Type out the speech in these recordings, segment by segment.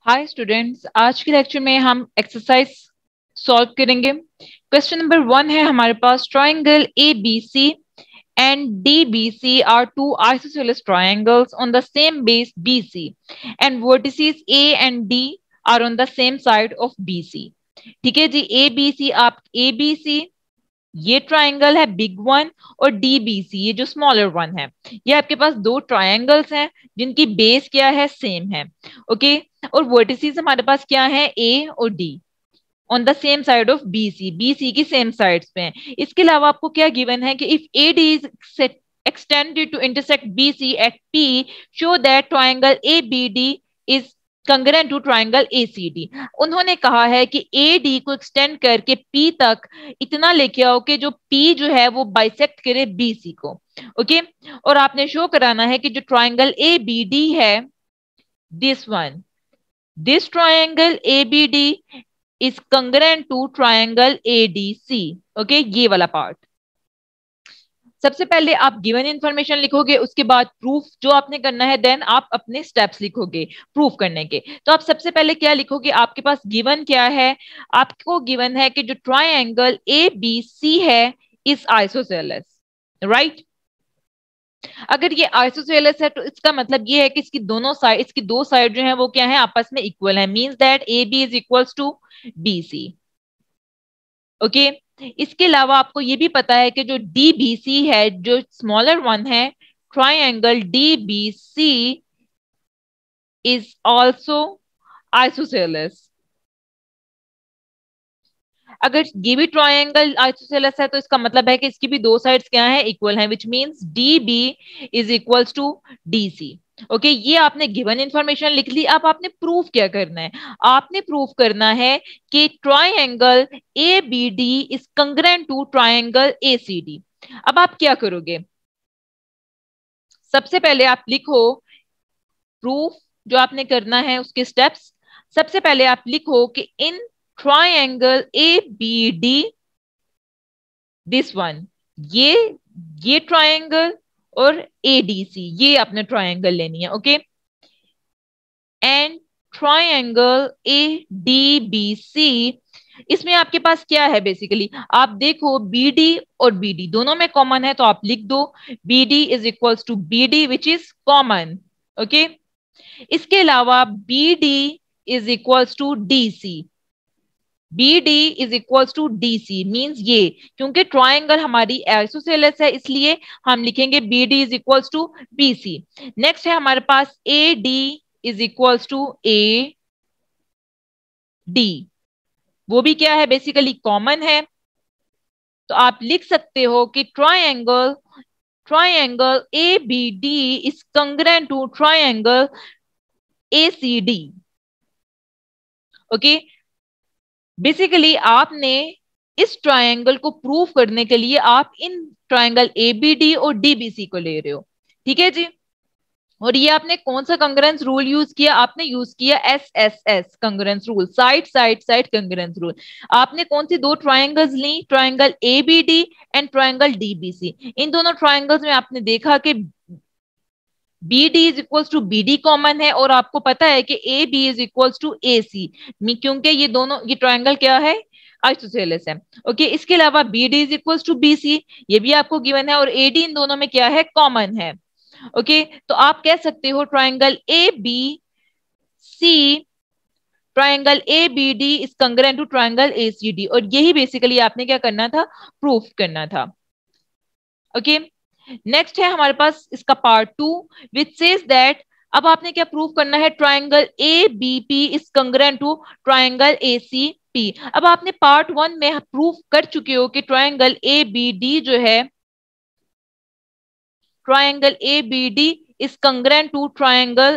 Hi students, आज के lecture में हम एक्सरसाइज सॉल्व करेंगे। क्वेश्चन नंबर 1 है हमारे पास। Triangle A B C and D B C are two isosceles triangles on the same base B C and vertices A and D are on the same side of B C. ठीक है जी। A B सी, आप ए B C ये triangle है big one, और DBC ये जो smaller one है, ये आपके पास दो ट्राइंगल्स हैं जिनकी बेस क्या है, सेम है। ओके। और वर्टिसेस हमारे पास क्या है, ए और D on the same side of BC, BC की सेम साइड्स पे हैं। इसके अलावा आपको क्या गिवन है कि if A D is extended to intersect BC at P, show that triangle ABD is congruent to triangle ACD। उन्होंने कहा है कि AD को एक्सटेंड करके P तक इतना लेके आओ कि जो P जो है वो बाइसेक्ट करे BC को। ओके। और आपने शो कराना है कि जो ट्राइंगल ABD है, this one, this triangle ABD is congruent to triangle ADC। Okay, ये वाला पार्ट। सबसे पहले आप गिवन इंफॉर्मेशन लिखोगे, उसके बाद प्रूफ जो आपने करना है, देन आप अपने स्टेप्स लिखोगे प्रूफ करने के। तो आप सबसे पहले क्या लिखोगे, आपके पास गिवन क्या है, आपको गिवन है कि जो ट्राइंगल ए बी सी है इज आइसोसेलेस, राइट। अगर ये आइसोसेलेस है तो इसका मतलब ये है कि इसकी दोनों साइड, इसकी दो साइड जो है वो क्या है, आपस में इक्वल है। Means that A B is equals to B C. Okay. इसके अलावा आपको ये भी पता है कि जो डीबीसी है, जो स्मॉलर वन है, triangle DBC is also isosceles. अगर ये भी ट्राइंगल आइसोसेलेस है तो इसका मतलब है कि इसकी भी दो साइड्स क्या है, इक्वल है, which means D B is equals to D C. Okay, ये आपने गिवन इंफॉर्मेशन लिख ली। अब आपने प्रूफ क्या करना है, आपने प्रूफ करना है कि triangle A B D is congruent to triangle A C D. अब आप क्या करोगे, सबसे पहले आप लिखो प्रूफ जो आपने करना है, उसके स्टेप्स। सबसे पहले आप लिखो कि in triangle A B D, this one, ये ये ट्राइंगल और एडीसी, ये आपने ट्राइंगल लेनी है। Okay. And triangle A D B C, इसमें आपके पास क्या है, बेसिकली आप देखो बी डी और बी डी दोनों में कॉमन है, तो आप लिख दो B D is equals to B D which is common. Okay. इसके अलावा B D is equals to D C, B D is equals to D C means ये, क्योंकि ट्राइंगल हमारी आइसोसेलेस है इसलिए हम लिखेंगे B D is equals to B C. Next है हमारे पास A D is equals to A D, वो भी क्या है, बेसिकली कॉमन है। तो आप लिख सकते हो कि triangle triangle A B D is congruent to triangle A C D. Okay. Basically आपने इस ट्रायंगल को प्रूव करने के लिए आप इन ट्रायंगल एबीडी और डीबीसी को ले रहे हो। ठीक है जी। और ये आपने कौन सा कंग्रेंस रूल यूज किया, आपने यूज किया S S S congruence rule, side side side congruence rule. आपने कौन सी दो ट्रायंगल्स ली, triangle ABD and triangle DBC. इन दोनों ट्रायंगल्स में आपने देखा कि B D is equals to B D common है, और आपको पता है कि A B is equals to A C, क्योंकि ये दोनों, ये ट्रायंगल क्या है, आइसोसेलेस है। ओके। इसके अलावा B D is equals to B C, ये भी आपको गिवन है, और ए डी इन दोनों में क्या है, कॉमन है। ओके। तो आप कह सकते हो triangle A B C, triangle A B D is congruent to triangle A C D, और यही बेसिकली आपने क्या करना था, प्रूफ करना था। ओके। नेक्स्ट है हमारे पास इसका part two, which says that, अब आपने क्या प्रूव करना है, triangle A B P is congruent to triangle A C P. अब आपने पार्ट वन में प्रूफ कर चुके हो कि ट्राइंगल ए बी डी जो है, triangle A B D is congruent to triangle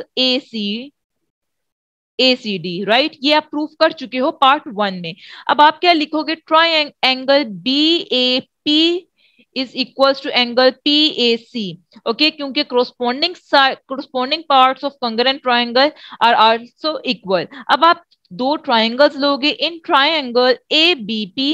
A C D, right. ये आप प्रूफ कर चुके हो पार्ट वन में। अब आप क्या लिखोगे, triangle B A P is equals to angle P A C. Okay, क्योंकि corresponding parts of congruent triangle are also equal। अब आप दो ट्राइंगल्स लोगे, in triangle A B P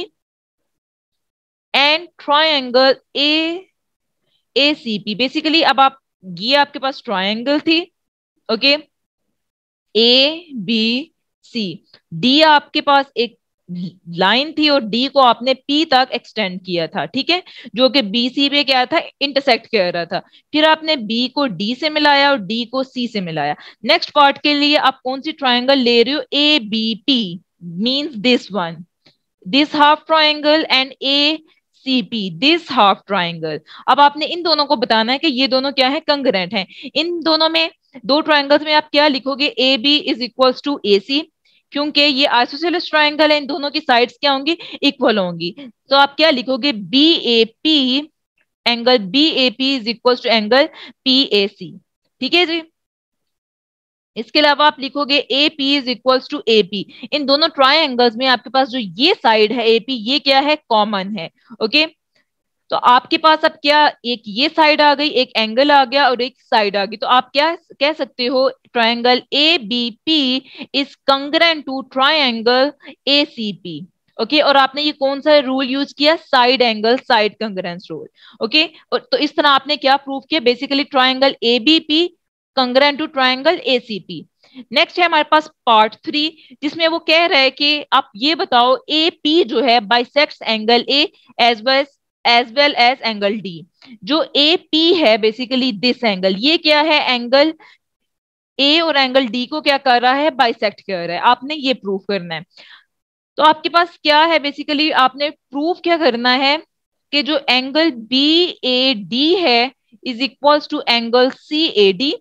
and triangle A C P. Basically अब आप, ये आपके पास ट्राइंगल थी। ओके। ABC। डी आपके पास एक लाइन थी और डी को आपने पी तक एक्सटेंड किया था, ठीक है, जो कि बीसी पे क्या था, इंटरसेक्ट कर रहा था। फिर आपने बी को डी से मिलाया और डी को सी से मिलाया। नेक्स्ट पार्ट के लिए आप कौन सी ट्रायंगल ले रहे हो, A B P, means this one, this half triangle and A C P, this half triangle. अब आपने इन दोनों को बताना है कि ये दोनों क्या है, कंग्रेंट हैं। इन दोनों में, दो ट्राइंगल्स में आप क्या लिखोगे, A B is equals to A C, क्योंकि ये आइसोसेलेस ट्राइंगल है, इन दोनों की साइड्स क्या होंगी, इक्वल होंगी। तो आप क्या लिखोगे, B A P, angle B A P is equals to angle P A C, ठीक है जी। इसके अलावा आप लिखोगे A P is equals to A P. इन दोनों ट्राइंगल्स में आपके पास जो ये साइड है ए पी, ये क्या है, कॉमन है। ओके, तो आपके पास अब क्या, एक ये साइड आ गई, एक एंगल आ गया और एक साइड आ गई। तो आप क्या कह सकते हो, triangle A B P is congruent to triangle A C P. Okay, और आपने ये कौन सा रूल यूज किया, side angle side congruence rule. Okay, तो इस तरह आपने क्या प्रूव किया, basically triangle A B P congruent to triangle A C P. Next है हमारे पास पार्ट 3, जिसमें वो कह रहा है कि आप ये बताओ, ए पी जो है bisects angle A as well as angle D. जो ए पी है बेसिकली दिस एंगल, ये क्या है, एंगल ए और एंगल डी को क्या कर रहा है, बाइसेक्ट कर रहा है। आपने ये प्रूव करना है। तो आपके पास क्या है, बेसिकली आपने प्रूव क्या करना है, कि जो एंगल बी ए डी है is equals to angle C A D,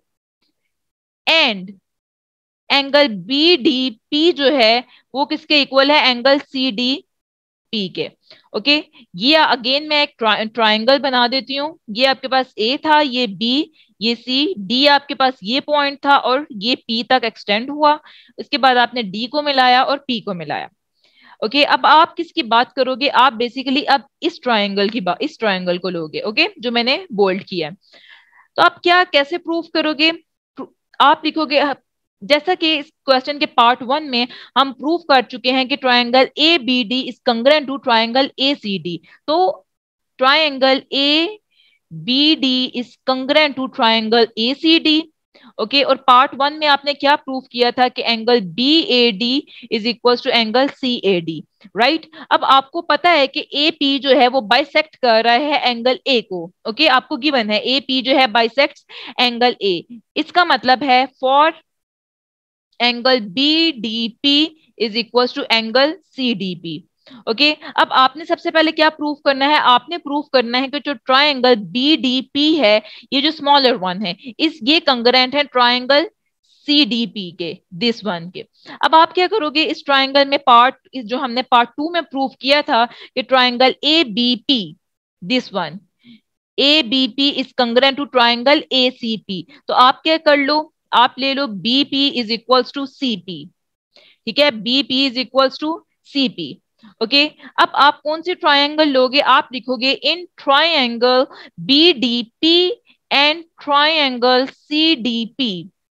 and angle B D P जो है वो किसके इक्वल है, एंगल सी डी पी के। ओके, ये अगेन मैं एक ट्राइंगल बना देती हूँ। ये आपके पास ए था, ये बी, ये सी, डी आपके पास ये पॉइंट था और ये पी तक एक्सटेंड हुआ। इसके बाद आपने डी को मिलाया और पी को मिलाया। ओके, अब आप किसकी बात करोगे, आप बेसिकली अब इस ट्राइंगल की बात, इस ट्राइंगल को लोगे, ओके, जो मैंने बोल्ड किया है। तो आप क्या कैसे प्रूव करोगे, आप लिखोगे, जैसा कि इस क्वेश्चन के पार्ट 1 में हम प्रूव कर चुके हैं कि triangle A B D is congruent to triangle A C D. तो triangle A B D is congruent to triangle A C D. Okay, और पार्ट 1 में आपने क्या प्रूव किया था, कि angle B A D is equal to angle C A D, right. अब आपको पता है कि ए पी जो है वो बाइसेक्ट कर रहा है एंगल ए को। ओके, आपको गिवन है ए पी जो है बाइसेक्ट एंगल ए। इसका मतलब है for angle B D P is equal to angle C D P. Okay, अब आपने सबसे पहले क्या प्रूव करना है, आपने प्रूव करना है कि जो ट्राइंगल बी डी पी है, ये जो स्मॉलर वन है, इस ये कंग्रेंट है ट्राइंगल सी डी पी के, दिस वन के। अब आप क्या करोगे, इस ट्राइंगल में पार्ट, जो हमने पार्ट 2 में प्रूव किया था कि triangle A B P, this one, A B P is congruent to triangle A C P. तो आप क्या कर लो, आप ले लो B P is equals to C P, ठीक है, B P is equals to C P. Okay, अब आप कौन सी ट्राइंगल लोगे, आप लिखोगे in triangle B D P and triangle C D P,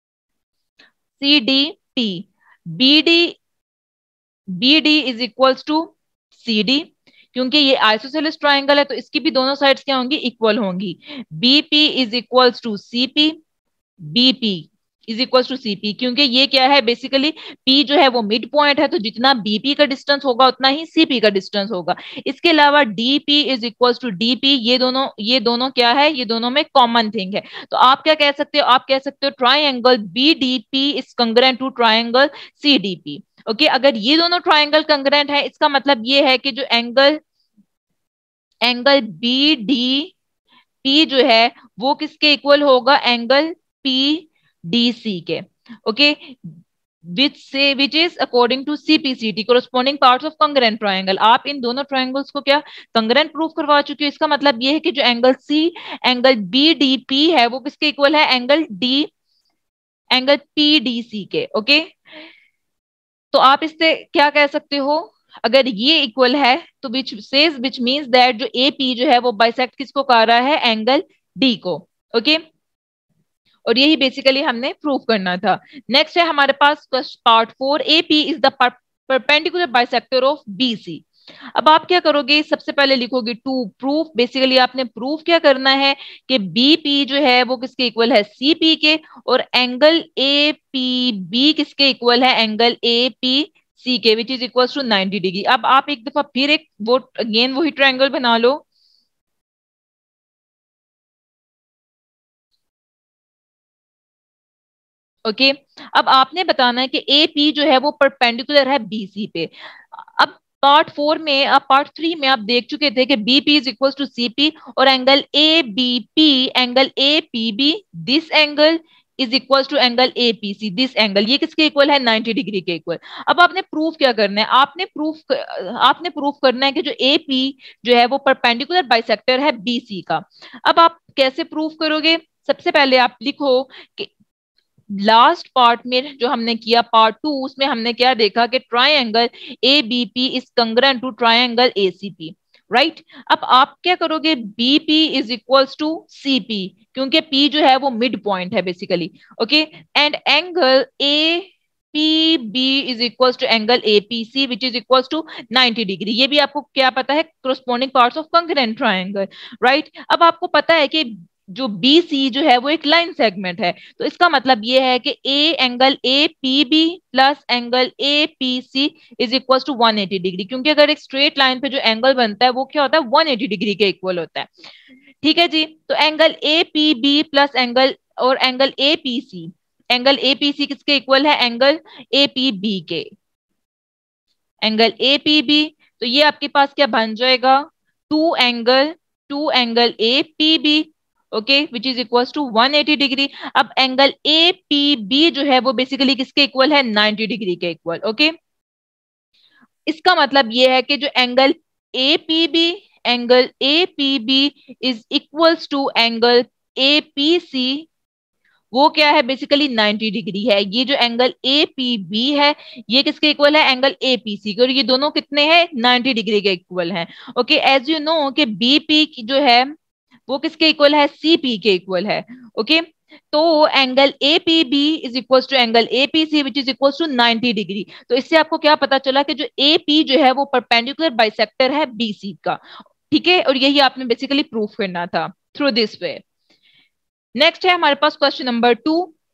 C D P, B D, B D is equals to C D, क्योंकि ये isosceles triangle है तो इसकी भी दोनों साइड्स क्या होंगी, इक्वल होंगी। B P is equals to C P, B P is equal to CP, क्योंकि ये क्या है, बेसिकली पी जो है वो मिड पॉइंट है, तो जितना बीपी का डिस्टेंस होगा उतना ही सीपी का डिस्टेंस होगा। इसके अलावा DP is equal to DP, ये दोनों क्या है, ये दोनों में कॉमन थिंग है। तो आप क्या कह सकते हो, आप कह सकते हो triangle B D P is congruent to triangle C D P. Okay, अगर ये दोनों ट्राइंगल कंग्रेंट है, इसका मतलब ये है कि जो angle angle B D P जो है वो किसके इक्वल होगा, एंगल पी डी सी के। Okay, which is according to CPCT corresponding parts of congruent triangle. आप इन दोनों ट्राइंगल्स को क्या कंग्रेंट प्रूव करवा चुके हो। इसका मतलब ये है कि जो एंगल बी डी पी है वो किसके इक्वल है, एंगल पी डी सी के। ओके, तो आप इससे क्या कह सकते हो, अगर ये इक्वल है तो विच मीन्स दैट जो ए पी जो है वो बाइसेक्ट किसको कर रहा है, एंगल डी को। ओके, और यही बेसिकली हमने प्रूव करना था। नेक्स्ट है हमारे पास part 4, A P is the perpendicular bisector of B C. अब आप क्या करोगे, सबसे पहले लिखोगे टू प्रूफ। बेसिकली आपने प्रूफ क्या करना है कि बीपी जो है वो किसके इक्वल है, सीपी के, और एंगल ए पी बी किसके इक्वल है, एंगल ए पी सी के, which is equal to 90 degree. अब आप एक दफा फिर एक वो अगेन वही ट्रायंगल बना लो। ओके अब आपने बताना है कि ए पी जो है वो परपेंडिकुलर है बीसी पे। अब पार्ट 4 में, अब पार्ट 3 में आप देख चुके थे कि BP is equal to CP, और angle A B P, angle A P B, this angle is equal to angle A P C, this angle, ये किसके इक्वल है, 90 डिग्री के इक्वल। अब आपने प्रूफ क्या करना है, आपने प्रूफ करना है कि जो ए पी जो है वो परपेंडिकुलर बाइसेक्टर है बीसी का। अब आप कैसे प्रूफ करोगे, सबसे पहले आप लिखो कि लास्ट पार्ट में जो हमने किया पार्ट 2, उसमें हमने क्या देखा कि triangle A B P is congruent to triangle A C P, right. अब आप क्या करोगे, BP is equals to CP, क्योंकि पी जो है वो मिड पॉइंट है basically. Okay and angle A P B is equals to angle A P C which is equals to 90 degree. ये भी आपको क्या पता है, corresponding parts of congruent triangle, right. अब आपको पता है कि जो बी सी जो है वो एक लाइन सेगमेंट है, तो इसका मतलब ये है कि A angle A P B plus angle A P C is equal to 180 degree, क्योंकि अगर एक स्ट्रेट लाइन पे जो एंगल बनता है वो क्या होता है, 180 डिग्री के इक्वल होता है। ठीक है जी, तो angle A P B plus angle, और angle A P C, angle A P C किसके इक्वल है, एंगल ए पी बी के, एंगल ए पी बी। तो ये आपके पास क्या बन जाएगा, two angle A P B, okay which is equal to 180 degree. अब एंगल ए पी बी जो है वो बेसिकली किसके इक्वल है, 90 डिग्री के इक्वल। ओके इसका मतलब ये है कि जो angle A P B is equals to angle A P C, वो क्या है, बेसिकली 90 डिग्री है। ये जो एंगल ए पी बी है ये किसके इक्वल है, एंगल ए पी सी के, और ये दोनों कितने हैं, 90 डिग्री के इक्वल हैं। ओके एज यू नो कि बी पी जो है वो किसके इक्वल है, सी पी के इक्वल है। ओके तो angle A P B is equal to angle A P C which is equal to 90 degree. तो इससे आपको क्या पता चला कि जो ए पी जो है वो परपेंडिकुलर बाइसेक्टर है बी सी का। ठीक है, और यही आपने बेसिकली प्रूफ करना था थ्रू दिस वे। नेक्स्ट है हमारे पास क्वेश्चन नंबर 2।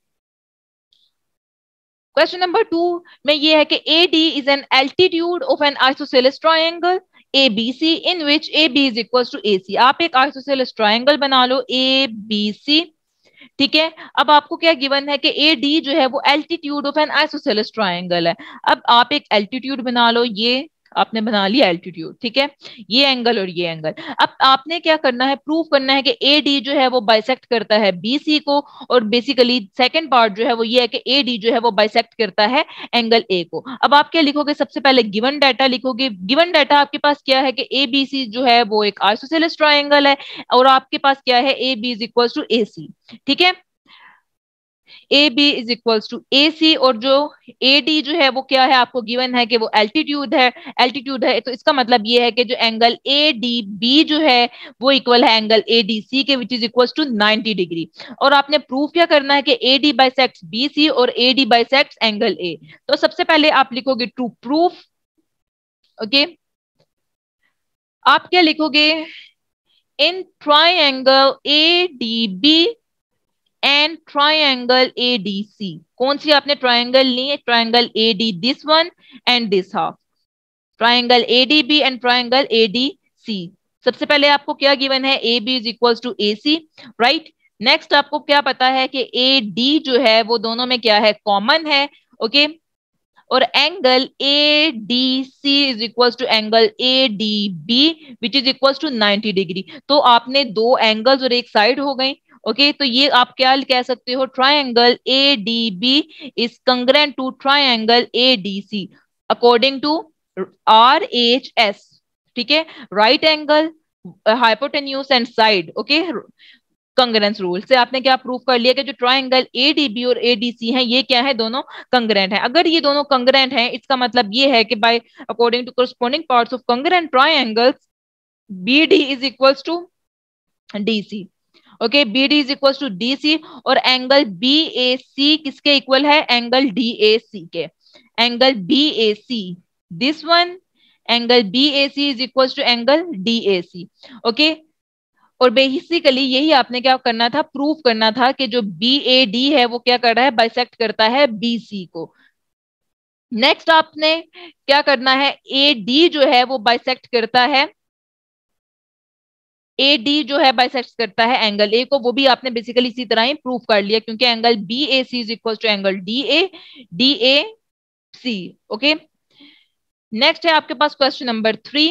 क्वेश्चन नंबर 2 में ये है कि A D is an altitude of an isosceles triangle A B C in which A B is equal to A C. आप एक आइसोसेलेस ट्राइंगल बना लो ए बी सी। ठीक है, अब आपको क्या गिवन है कि ए डी जो है वो altitude of an isosceles triangle है। अब आप एक एल्टीट्यूड बना लो, ये आपने बना लिया एल्टीट्यूड। ठीक है, ये एंगल और ये एंगल। अब आपने क्या करना है, प्रूव करना है कि ए डी जो है वो बाइसेक्ट करता है बी सी को, और बेसिकली सेकंड पार्ट जो है वो ये है कि ए डी जो है वो बाइसेक्ट करता है एंगल ए को। अब आप क्या लिखोगे, सबसे पहले गिवन डाटा लिखोगे। गिवन डाटा आपके पास क्या है कि ए बी सी जो है वो एक आइसोसेलेस ट्राइंगल है, और आपके पास क्या है, A B is equal to A C. ठीक है, A B is equals to A C, और जो ए डी जो है वो क्या है, आपको गिवन है कि वो एल्टीट्यूड है। तो इसका मतलब ये है कि जो एंगल ए डी बी जो है वो इक्वल है एंगल ए डी सी के, which is equals to 90 degree. और आपने प्रूफ क्या करना है कि A D bisects B C और A D bisects angle A. तो सबसे पहले आप लिखोगे ट्रू प्रूफ। ओके आप क्या लिखोगे, in triangle A D B and triangle ADC. कौन सी आपने ट्राइंगल ली है, triangle AD this one and this half, triangle ADB and triangle ADC. सबसे पहले आपको क्या गिवन है, A B is equal to A C, right. Next आपको क्या पता है कि ए डी जो है वो दोनों में क्या है, कॉमन है। ओके और angle A D C is equal to angle A D B which is equal to 90 degree. तो आपने दो एंगल्स और एक साइड हो गई। ओके तो ये आप क्या कह सकते हो, triangle A D B is congruent to triangle A D C according to R H S. ठीक है, right angle, hypotenuse and side. Okay congruence rule से आपने क्या प्रूव कर लिया कि जो ट्राइंगल एडीबी और एडीसी हैं ये क्या है, दोनों कंग्रेंट हैं। अगर ये दोनों कंग्रेंट हैं इसका मतलब ये है कि by according to corresponding parts of congruent triangles B D is equals to D C. Okay B D is equals to D C, और एंगल बी ए सी किसके इक्वल है, एंगल डी ए सी के। Angle B A C this one angle BAC is equal to angle DAC। Okay, और basically यही आपने क्या करना था, प्रूफ करना था कि जो BAD है वो क्या कर रहा है, बाइसेक्ट करता है BC को। नेक्स्ट आपने क्या करना है, AD जो है वो बाइसेक्ट करता है, AD जो है बाइसेक्ट करता है एंगल A को, वो भी आपने बेसिकली इसी तरह ही प्रूफ कर लिया, क्योंकि angle BAC is equal to angle DAC। Okay, next है आपके पास question number 3।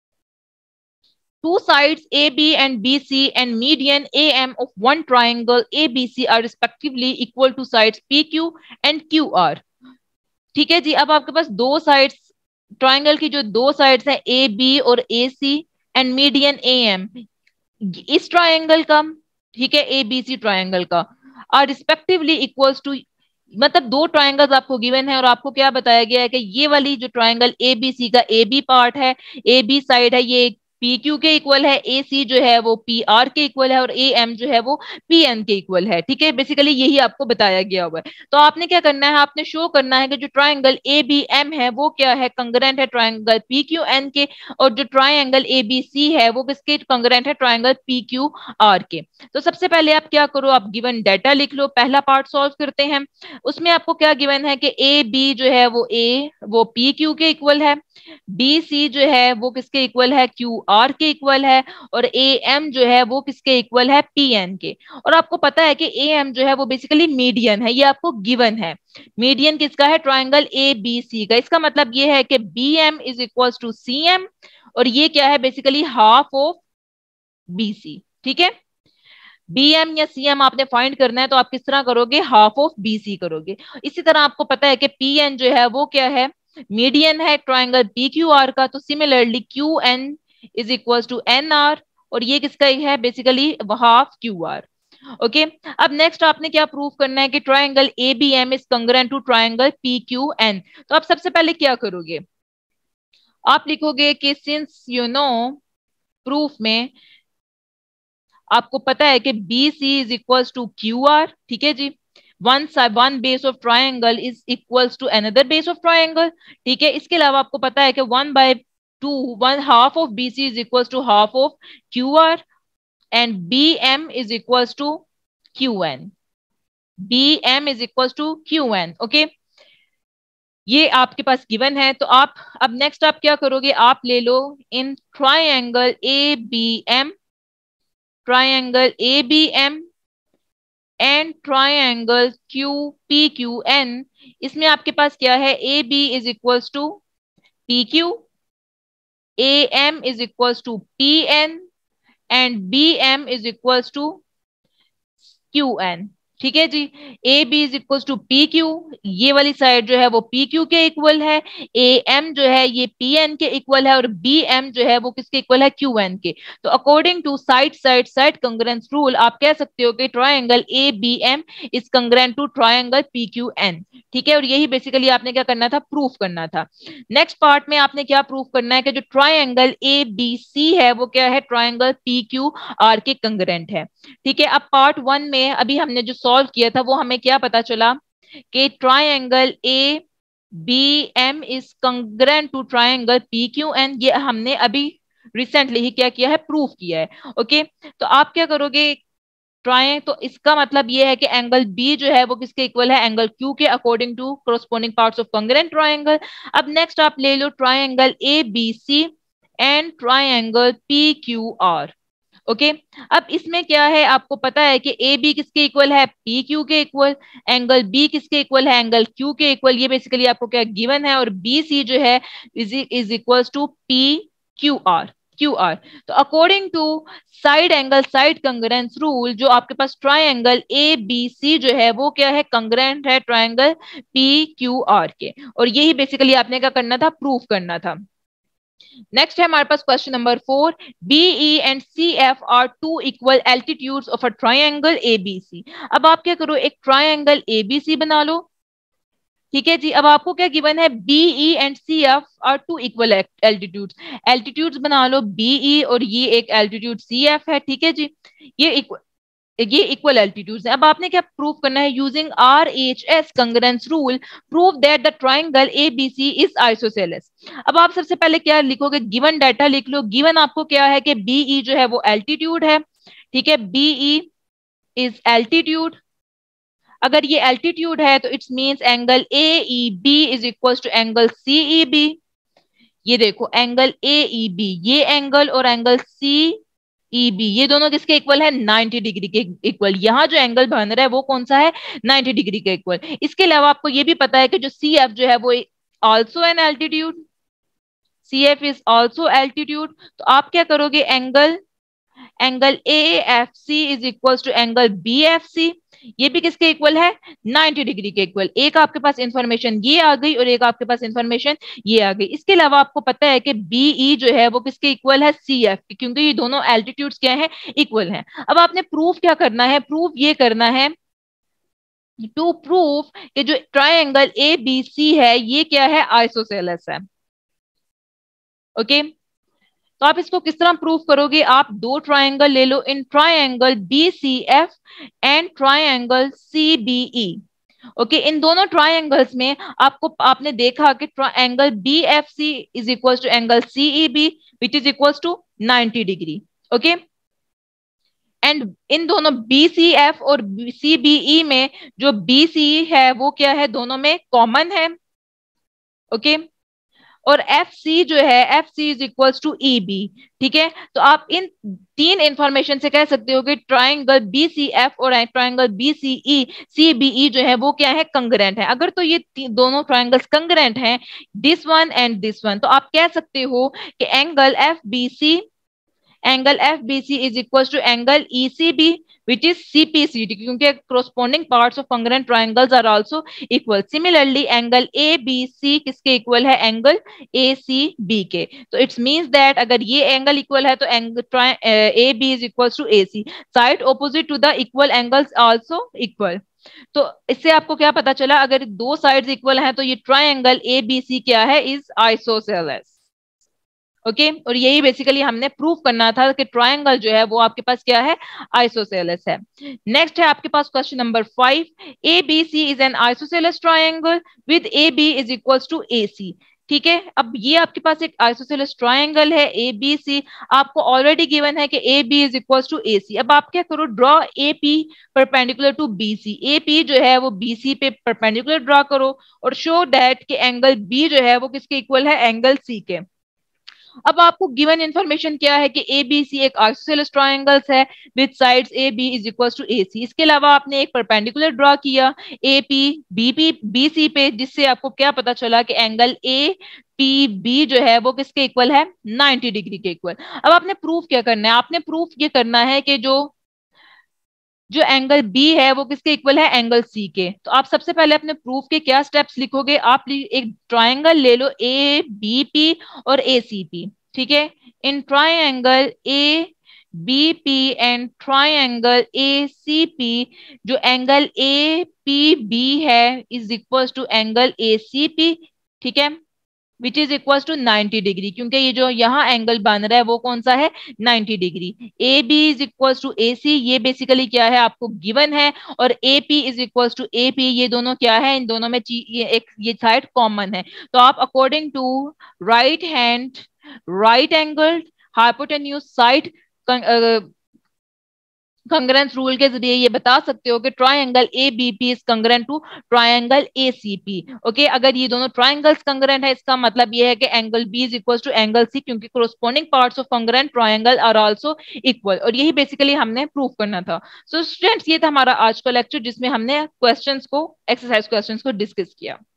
Two sides AB and BC and median AM of one triangle ABC are respectively equal to sides PQ and QR। ठीक है जी, अब आपके पास दो sides, triangle की जो दो साइड्स हैं AB और AC एंड मीडियन AM, इस ट्राइंगल का, ठीक है, ABC ट्राइंगल का, आर रिस्पेक्टिवली इक्वल्स टू, मतलब दो ट्राइंगल्स आपको गिवन है और आपको क्या बताया गया है कि ये वाली जो ट्राइंगल ABC का AB पार्ट है, AB साइड है, ये PQ के इक्वल है, AC जो है वो PR के इक्वल है और AM जो है वो PN के इक्वल है। ठीक है, बेसिकली यही आपको बताया गया हुआ है। तो आपने क्या करना है, आपने शो करना है कि जो ट्राइंगल ABM है वो क्या है, कंग्रेंट है ट्राइंगल PQN के, और जो ट्राइंगल ABC है वो किसके कंग्रेंट है, ट्राइंगल PQR के। तो सबसे पहले आप क्या करो, आप गिवन डाटा लिख लो, पहला पार्ट सॉल्व करते हैं। उसमें आपको क्या गिवन है कि AB जो है वो PQ के इक्वल है, BC जो है वो किसके इक्वल है, QR के इक्वल है, और AM जो है वो किसके इक्वल है, PN के। और आपको पता है कि AM जो है वो बेसिकली मीडियन है, ये आपको गिवन है। मीडियन किसका है, ट्राइंगल ABC का। इसका मतलब ये है कि BM is equal to CM, और ये क्या है, बेसिकली हाफ ऑफ BC। ठीक है, BM या CM आपने फाइंड करना है तो आप किस तरह करोगे, हाफ ऑफ BC करोगे। इसी तरह आपको पता है कि PN जो है वो क्या है, मीडियन है ट्राइंगल PQR का, तो similarly QN is equal to NR, और ये किसका है, बेसिकली हाफ QR। ओके, अब नेक्स्ट आपने क्या प्रूव करना है कि triangle ABM is congruent to triangle PQN। तो आप सबसे पहले क्या करोगे, आप लिखोगे कि सिंस यू नो, प्रूफ में आपको पता है कि BC is equals to QR। ठीक है जी, one base of triangle is equals to another base of triangle. ठीक है, इसके अलावा आपको पता है कि 1/2, one half of BC is equals to half of QR, and BM is equals to QN। BM is equals to QN। Okay, ये आपके पास गिवन है। तो आप अब नेक्स्ट आप क्या करोगे, आप ले लो in triangle ABM, triangle ABM and triangle QPQN। इसमें आपके पास क्या है, AB is equals to PQ, AM is equals to PN and BM is equals to QN। ठीक है जी, A B is equal to PQ, ये वाली साइड जो है वो PQ के इक्वल है, AM जो है ये PN के इक्वल है, और BM जो है वो किसके इक्वल है, QN के। तो according to side congruence rule आप कह सकते हो कि triangle ABM is congruent to triangle PQN। ठीक है, और यही बेसिकली आपने क्या करना था, प्रूफ करना था। नेक्स्ट पार्ट में आपने क्या प्रूफ करना है कि जो ट्राइंगल ABC है वो क्या है, ट्राइंगल PQR के कंग्रेंट है। ठीक है, अब पार्ट 1 में अभी हमने जो सॉल्व किया था वो हमें क्या पता चला कि triangle ABM is congruent to triangle PQN, ये हमने अभी रिसेंटली ही क्या किया है, प्रूफ किया है। ओके, तो आप क्या करोगे, तो इसका मतलब ये है कि एंगल B जो है वो किसके इक्वल है, एंगल Q के, according to corresponding parts of congruent triangle. अब नेक्स्ट आप ले लो triangle ABC and triangle PQR। Okay, अब इसमें क्या है, आपको पता है कि AB किसके इक्वल है, PQ के इक्वल, एंगल B किसके इक्वल है, एंगल Q के इक्वल, ये बेसिकली आपको क्या गिवन है, और BC जो है इज इक्वल टू QR। तो according to side congruence rule, जो आपके पास ट्राइंगल ABC जो है वो क्या है, कंग्रेंट है ट्राइंगल PQR के, और यही बेसिकली आपने क्या करना था, प्रूफ करना था। नेक्स्ट है हमारे पास question number 4। BE and CF are two equal altitudes of a triangle ABC। अब आप क्या करो, एक ट्राइंगल ABC बना लो। ठीक है जी, अब आपको क्या गिवन है, BE and CF are two equal altitudes. Altitudes बना लो BE, और ये एक एल्टीट्यूड CF है। ठीक है जी, ये ये इक्वल एल्टीट्यूड्स हैं। अब आपने क्या प्रूव करना है, using RHS congruence rule prove that the triangle ABC is isosceles. अब आप सबसे पहले क्या लिखोगे, गिवन डाटा लिख लो। गिवन आपको क्या है कि BE जो है वो एल्टीट्यूड है, ठीक है, BE इज एल्टीट्यूड। अगर ये एल्टीट्यूड है तो it's means angle AEB is equal to angle CEB। ये देखो एंगल AEB, ये एंगल और एंगल CEB ये दोनों किसके इक्वल है, 90 डिग्री के इक्वल। यहाँ जो एंगल बन रहा है वो कौन सा है, 90 डिग्री के इक्वल। इसके अलावा आपको ये भी पता है कि जो CF जो है वो also an altitude, CF is also altitude. तो आप क्या करोगे, angle AFC is equal to angle BFC, ये भी किसके इक्वल है, 90 डिग्री के इक्वल। एक आपके पास इंफॉर्मेशन ये आ गई और एक आपके पास इंफॉर्मेशन ये आ गई। इसके अलावा आपको पता है कि BE जो है वो किसके इक्वल है, CF, क्योंकि ये दोनों एल्टीट्यूड्स क्या है, इक्वल हैं। अब आपने प्रूफ क्या करना है, प्रूफ ये करना है टू प्रूफ कि जो ट्राइंगल ABC है ये क्या है, आइसोसेलेस है। ओके, तो आप इसको किस तरह प्रूव करोगे, आप दो ट्राइंगल ले लो, in triangle BCF and triangle CBE। Okay, इन दोनों ट्राइंगल्स में आपको आपने देखा कि angle BFC is equal to angle CEB which is equal to 90 degree. Okay, and इन दोनों BCF और CBE में जो BC है वो क्या है, दोनों में कॉमन है। ओके, और FC जो है FC is equal to EB। ठीक है, तो आप इन तीन इंफॉर्मेशन से कह सकते हो कि ट्राइंगल BCF और ट्राइंगल BCE CBE जो है वो क्या है, कंग्रेंट है। अगर तो ये दोनों ट्राइंगल्स कंग्रेंट हैं, this one and this one, तो आप कह सकते हो कि angle FBC is equal to angle ECB which is CPCD, क्योंकि corresponding parts of congruent triangles are also equal. Similarly, angle ABC किसके इक्वल है, एंगल ACB के। तो इट्स मींस दैट अगर ये एंगल इक्वल है तो angle AB is equal to AC, side opposite to the equal angles also equal. तो इससे आपको क्या पता चला, अगर दो साइड्स इक्वल हैं तो ये ट्राइंगल ABC क्या है, इज आइसोसेलेस। ओके, और यही बेसिकली हमने प्रूव करना था कि ट्राइंगल जो है वो आपके पास क्या है, आइसोसेलेस है। नेक्स्ट है आपके पास question number 5, ABC is an isosceles triangle with AB is equal to AC। ठीक है, अब ये आपके पास एक आइसोसेलेस ट्राइंगल है ABC, आपको ऑलरेडी गिवन है कि AB is equal to AC। अब आप क्या करो, draw AP perpendicular to BC। AP जो है वो BC पे परपेंडिकुलर ड्रॉ करो और शो दैट कि एंगल B जो है वो किसके इक्वल है, एंगल C के। अब आपको गिवन इंफॉर्मेशन क्या है कि ABC एक आइसोसेलेस ट्रायंगल्स है with sides AB is equal to AC। इसके अलावा आपने एक परपेंडिकुलर ड्रॉ किया AP BP BC पे, जिससे आपको क्या पता चला कि एंगल APB जो है वो किसके इक्वल है, 90 डिग्री के इक्वल। अब आपने प्रूफ क्या करना है, आपने प्रूफ ये करना है कि जो जो एंगल B है वो किसके इक्वल है, एंगल C के। तो आप सबसे पहले अपने प्रूफ के क्या स्टेप्स लिखोगे, आप एक ट्राइंगल ले लो ABP और ACP। ठीक है, in triangle ABP and triangle ACP जो एंगल APB है is equal to angle ACP। ठीक है, which is equal to 90 degree, क्योंकि ये जो यहाँ एंगल बन रहा है वो कौन सा है, 90 degree. A B is equal to A C, ये बेसिकली क्या है, आपको गिवन है। और A P is equal to A P, ये दोनों क्या है, इन दोनों में ये साइड कॉमन है। तो आप according to right hand right angle hypotenuse side congruence rule के जरिए ये बता सकते हो कि triangle ABP is congruent to triangle ACP। Okay, अगर ये दोनों ट्राइंगल्स कंग्रेंट है इसका मतलब ये है कि angle B is equal to angle C, क्योंकि corresponding parts of congruent triangle are also equal. और यही बेसिकली हमने प्रूव करना था। सो स्टूडेंट्स, ये था हमारा आज का लेक्चर जिसमें हमने क्वेश्चंस को, एक्सरसाइज क्वेश्चंस को डिस्कस किया।